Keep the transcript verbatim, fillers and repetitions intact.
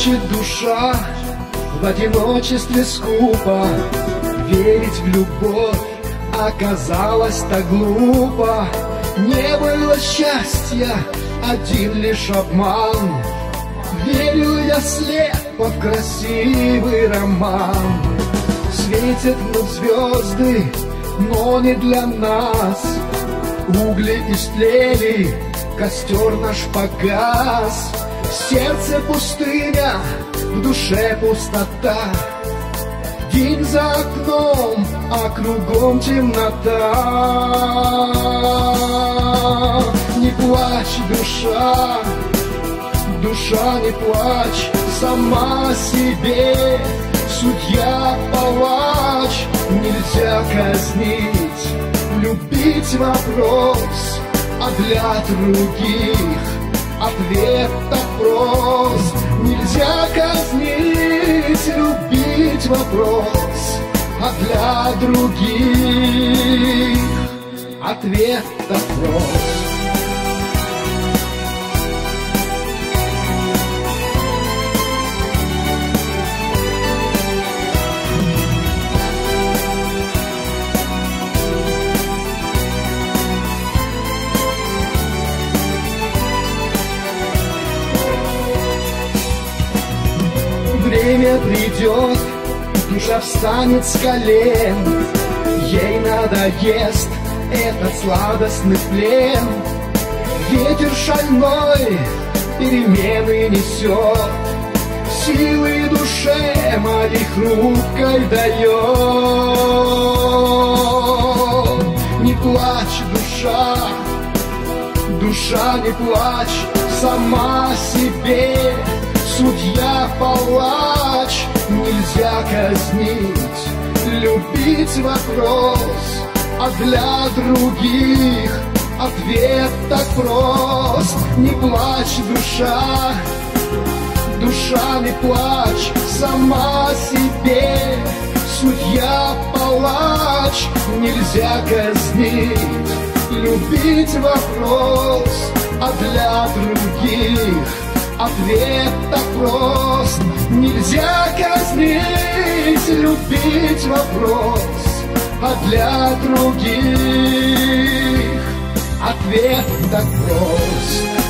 плачет душа, в одиночестве скупо. Верить в любовь оказалось так глупо. Не было счастья, один лишь обман. Верил я слепо в красивый роман. Светят над звезды, но не для нас. Угли истлели, костер наш погас. Сердце пустыня, в душе пустота. День за окном, а кругом темнота. Не плачь, душа, душа, не плачь сама себе. Судья, палач, нельзя казнить. Любить вопрос, а для других ответ так прост. Нельзя казнить, любить вопрос, а для других ответ так прост. Время придет, душа встанет с колен. Ей надоест этот сладостный плен. Ветер шальной перемены несет, силы душе моей хрупкой дает. Не плачь, душа, душа, не плачь сама себе. Судья, палач, нельзя казнить. Любить вопрос, а для других ответ так прост. Не плачь, душа, душа, не плачь сама себе. Судья, палач, нельзя казнить. Любить вопрос, а для других ответ так прост. Нельзя казнить, любить вопрос, а для других ответ так прост.